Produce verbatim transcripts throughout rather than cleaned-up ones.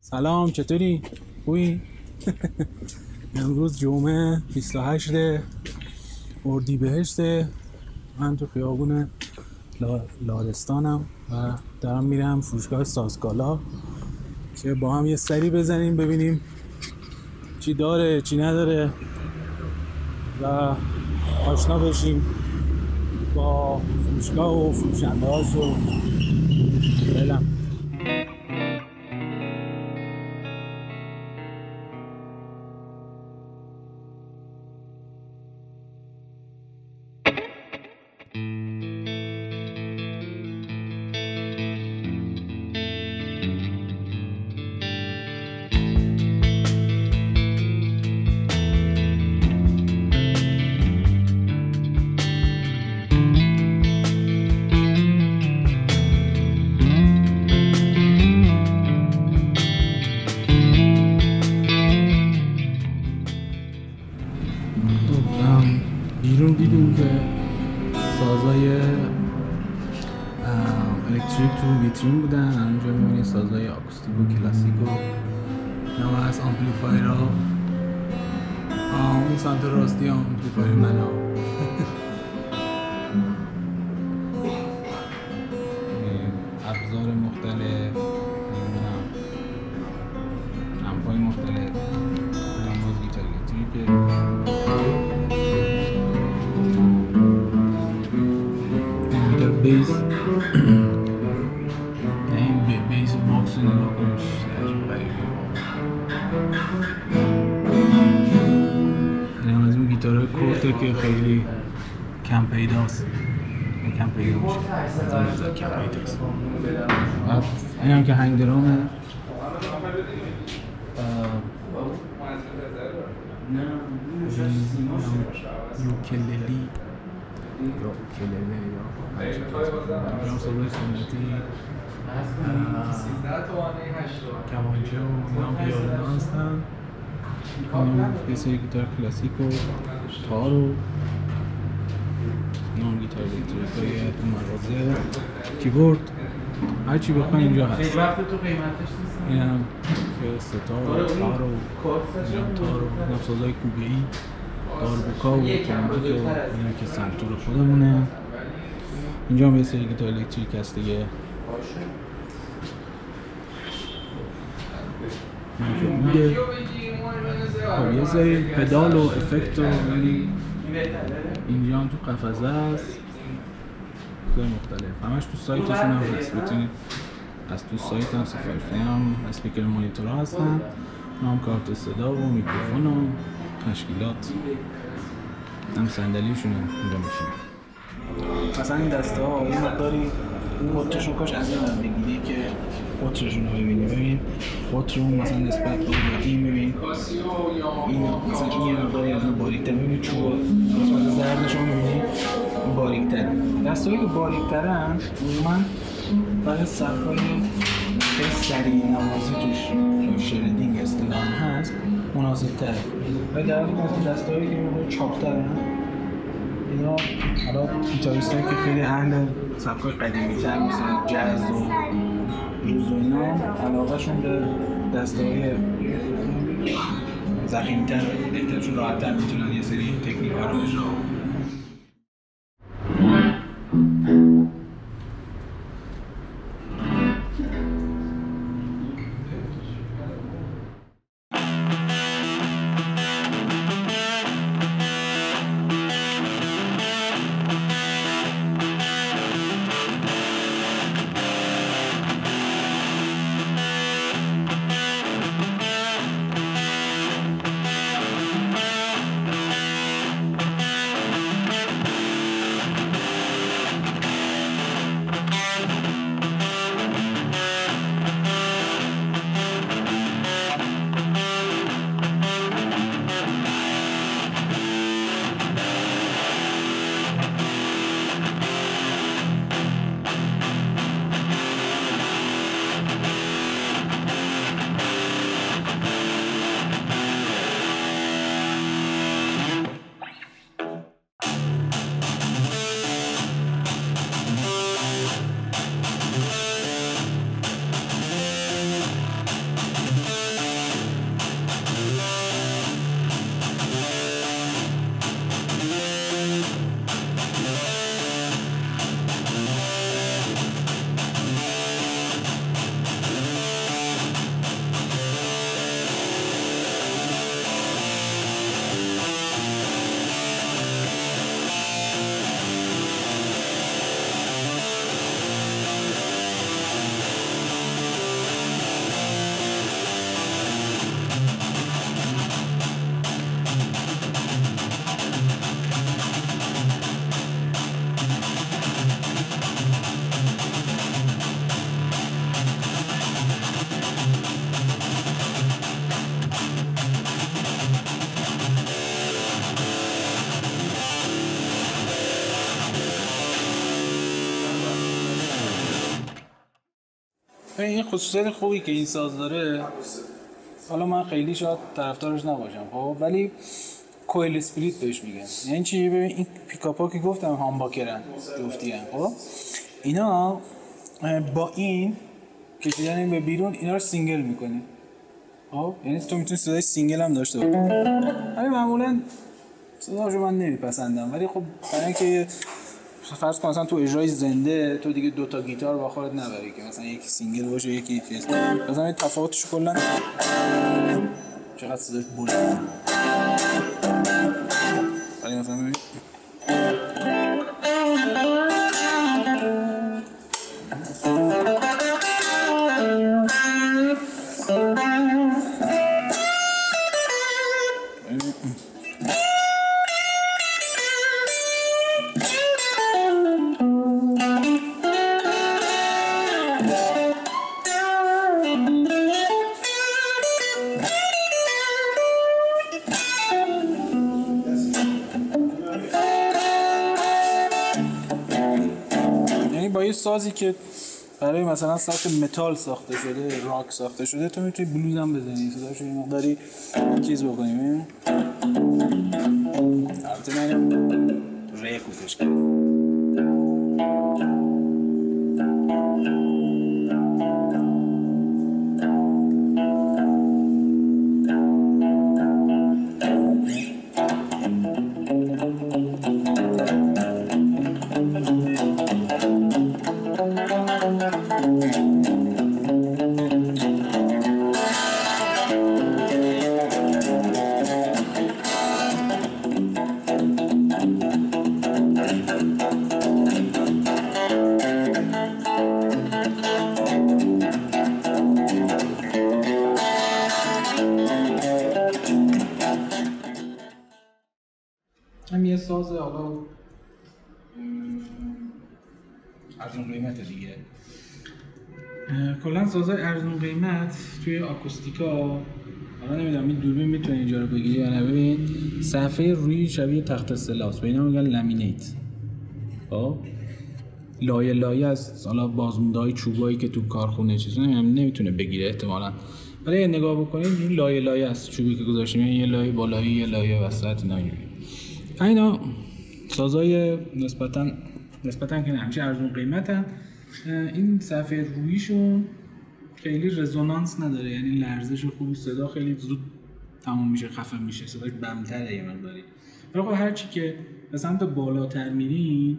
سلام، چطوری؟ خوبی؟ امروز جمعه بیست و هشت اردیبهشت. من تو خیابون لارستانم و دارم میرم فروشگاه سازکالا که با هم یه سری بزنیم ببینیم چی داره چی نداره و آشنا بشیم با فروشگاه و فروشنده هاش و بلم. بیرون دیدیم که سازای الکتریک تو ویترین بودن. اونجا میبینید سازای آکوستیک و کلاسیک و نوع از آمپلیفایر ها. اون سمت راستی هم آمپلیفایر من ها ابزار مختلف، نمیدونم امپای مختلف، باز گیتار الکتریک بیس. این بیس باکس رو نگاه کنیم چیز عجیب غریبه. این هم از اون گیتارهای کورته که خیلی کم پیداست، کم پیدا میشه، از این نظر کم پیداست. این هم که هنگ درامه، یوکللی یا کلله یا هم سازای سنتی، کمانچه و اینا هم پیاده هستن. یه سری گیتار کلاسیک و تار و اینا هم گیتار الکتریک های تو مغازه، کیبورد، هر چی بخواین اینجا هست. این هم که ستار و تار و تار و این هم سازای کوبه ای، داربوکا و تنبک و این هم که سنتور خودمونه. اینجا هم یه سری گیتار الکتریک هست دیگه. خب یه سری پدال و افکت و اینجا هم تو قفسه هست، چیزای مختلف، همش تو سایتشون هم هست، بتونید از تو سایت هم سفارش بدید. هم اسپیکر مانیتورها هستن، هم کارت صدا و میکروفون و تشکیلات، هم صندلیشون هم اینجا میشینه. مثلا این دسته ها یه مقداری اون قطرشون کاش از این هم بگیری که قطرشون رو ببینی. ببین قطر اون مثلا نسبت به این، ببین این مثلا این یه مقداری از اون باریک‌تر، ببین چوب نسبت زردشون ببینی باریک‌تره. دسته هایی که باریک‌ترن عموماً برای صفای خیلی سریع نوازی توش شردینگ اصطلاحاً هست مناسب تره. و در حالی که دسته هایی که مقدار چاپ‌ترن اینا، حالا گیتاریست هایی که خیلی اهل سبکای قدیمی تر مثل جاز و بلوز و اینا، علاقه شون به دسته های ضخیم تر بهتر، چون راحت تر میتونن یه سری تکنیک ها رو اجرا. این خصوصیت خوبی که این ساز داره، حالا من خیلی شاید طرفدارش نباشم خب، ولی کویل اسپلیت بهش میگن. یعنی چی؟ ببین این پیکاپا که گفتم هامباکرن جفتیان خب، اینا با این کشیدن این به بیرون اینا رو سینگل میکنی خب، یعنی تو میتونی صدای سینگل هم داشته باشی. ولی معمولا صداشو من نمیپسندم، ولی خب برای اینکه فرض کن مثلا تو اجرای زنده تو دیگه دو تا گیتار با خودت نبری که مثلا یکی سینگل باشه یکی چیز، مثلا این تفاوتش کلا چقدر صداش بلنده. ولی مثلا ببین با یه سازی که برای مثلا سبک متال ساخته شده، راک ساخته شده، تو میتونی بلوز هم بزنی، صداشو یه مقداری چیز بکنیم. البته من ری کوپش کردم. هم یه ساز حالا ارزون قیمت دیگه. کلا سازهای ارزون قیمت توی آکوستیکا، حالا نمیدونم این دوربین میتونه اینجا رو بگیری یا نه. ببین صفحه روی شبیه تخت اصطلاحات، به اینا میگن لامینیت. خب لایه لایه از حالا بازمونده‌های چوبایی که تو کارخونه چیزا نمیدونم نمیتونه بگیره احتمالاً، ولی نگاه بکنید این لایه لایه از چوبی که گذاشتیم، یه لایه بالایی یه لایه وسط اینا اینجوری. اینا سازهای نسبتاً نسبتاً که همچین ارزون قیمتن. این صفحه رویشون خیلی رزونانس نداره، یعنی لرزش خوبی، صدا خیلی زود تموم میشه، خفه میشه، صداش بم‌تره یه مقداری. ولی خب هر چی که به سمت بالاتر میرین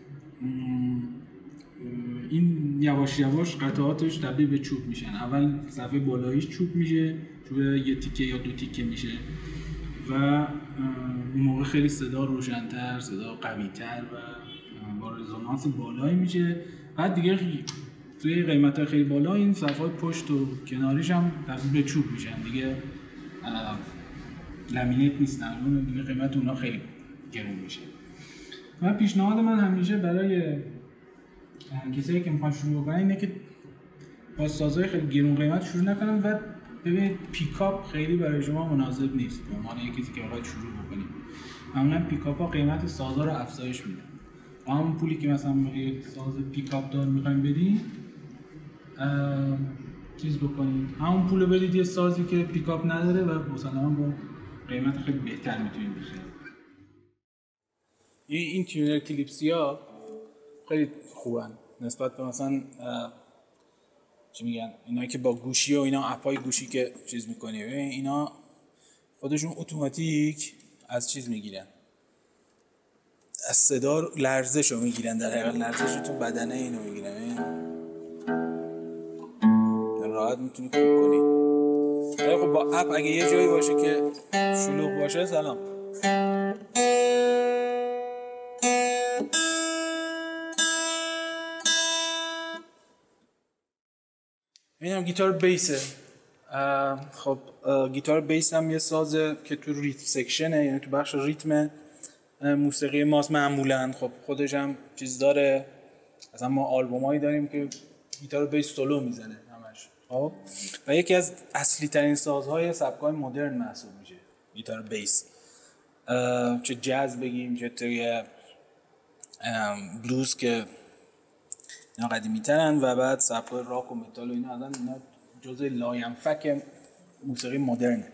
این یواش یواش قطعاتش تبدیل به چوب میشن. اول صفحه بالاییش چوب میشه، چوب یه تیکه یا دو تیکه میشه و اون موقع خیلی صدا روشن‌تر، صدا قوی‌تر و با رزونانس بالایی میشه. بعد دیگه توی قیمت‌های خیلی بالا این صفحات پشت و کناریش هم تبدیل به چوب میشن دیگه، لامینیت نیستن، اون دیگه قیمت اونها خیلی گرون میشه. و پیشنهاد من همیشه برای کسایی که میخوان شروع کنن اینه که با سازهای خیلی گرون قیمت شروع نکنن و ببینید پیکاپ خیلی برای شما مناسب نیست به عنوان یک کسی که میخواد شروع بکنید. معمولا پیکاپ‌ها قیمت سازها رو افزایش میدن. همون پولی که مثلا یک ساز پیکاپ دار میخوایم بدین چیز بکنید، همون پول رو بدید یه سازی که پیکاپ نداره و مثلا با قیمت خیلی بهتر میتونید بخرید. این تیونر کلیپسیا خیلی خوبن نسبت به مثلا چی میگن اینا که با گوشی و اینا اپای گوشی که چیز میکنی، اینا خودشون اتوماتیک از چیز میگیرن، از صدا لرزش رو میگیرن، در حقیقت لرزش رو تو بدنه اینو میگیرن، راحت میتونی کلیک کنی. ولی خب با اپ اگه یه جایی باشه که شلوغ باشه، سلام اینم گیتار بیسه. خب گیتار بیس هم یه سازه که تو ریتم سکشنه، یعنی تو بخش ریتم موسیقی ماست معمولاً. خب خودش هم چیز داره، مثلا ما آلبومایی داریم که گیتار بیس سولو میزنه همش. خب و یکی از اصلی ترین سازهای سبکای مدرن محسوب میشه گیتار بیس، چه جاز بگیم چه توی بلوز که اینا قدیمی ترن و بعد سبکای راک و متال و اینا اصلا اینا جزء لاینفک موسیقی مدرنه.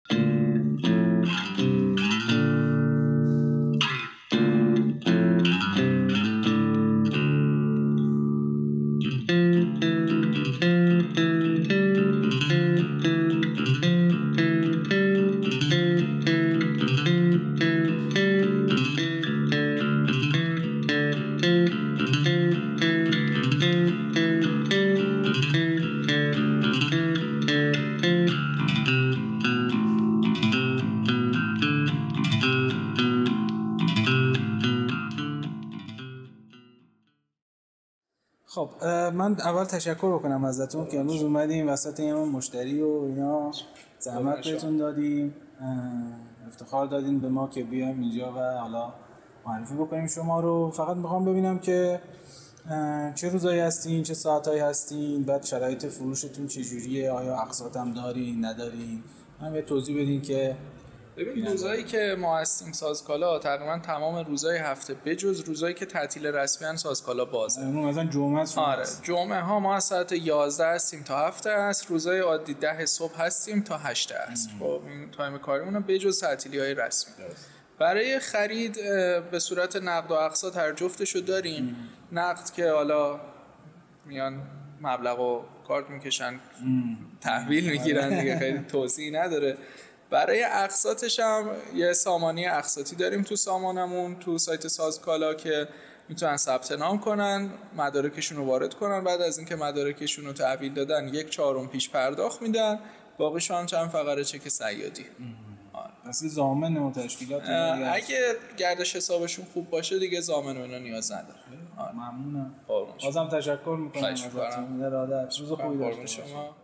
خب من اول تشکر بکنم ازتون که امروز اومدیم وسط یه مشتری و اینا زحمت بهتون دادیم، افتخار دادین به ما که بیایم اینجا و حالا معرفی بکنیم شما رو. فقط میخوام ببینم که چه روزایی هستین، چه ساعتایی هستین، بعد شرایط فروشتون چجوریه، آیا اقساط هم دارین ندارین، هم یه توضیح بدین که ببین روزایی که ما هستیم سازکالا تقریبا تمام روزهای هفته بجز روزایی که تعطیل رسمی ان سازکالا بازه. مثلا جمعه است. آره جمعه ها ما از ساعت یازده هستیم تا هفت است، روزهای عادی ده صبح هستیم تا هشت است. خب این تایم کاریمون بجز تعطیلی‌های رسمی. برای خرید به صورت نقد و اقساط هر جفتشو داریم. ام. نقد که حالا میان مبلغو کارت میکشن تحویل میگیرن دیگه، خیلی توصیه نداره. برای اقساطش هم یه سامانه اقساطی داریم تو سامانمون تو سایت سازکالا که میتونن ثبت نام کنن، مدارکشون رو وارد کنن، بعد از اینکه مدارکشون رو تحویل دادن یک چهارم پیش پرداخت میدن، باقیشون چند فقره چک صیادی. اصلا ضامن و تشکیلات اگه گردش حسابشون خوب باشه دیگه ضامن و اینا نیاز نداره. ممنونم. بازم تشکر میکنم ازتون. روز خوبی داشته باشید.